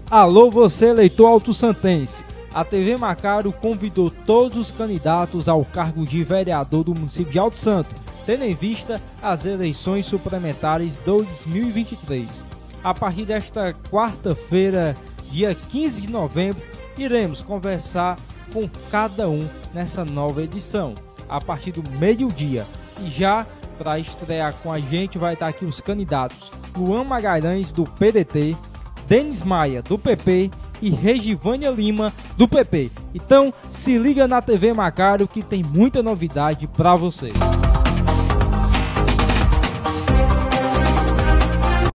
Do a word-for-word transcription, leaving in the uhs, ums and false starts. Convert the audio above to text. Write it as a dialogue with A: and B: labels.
A: Alô você, eleitor alto-santense. A T V Macaro convidou todos os candidatos ao cargo de vereador do município de Alto Santo, tendo em vista as eleições suplementares dois mil e vinte e três. A partir desta quarta-feira, dia quinze de novembro, iremos conversar com cada um nessa nova edição, a partir do meio-dia. E já para estrear com a gente vai estar aqui os candidatos Luan Magalhães, do P D T, Denis Maia, do P P e Regivânia Lima, do P P. Então se liga na T V Macaro que tem muita novidade para você.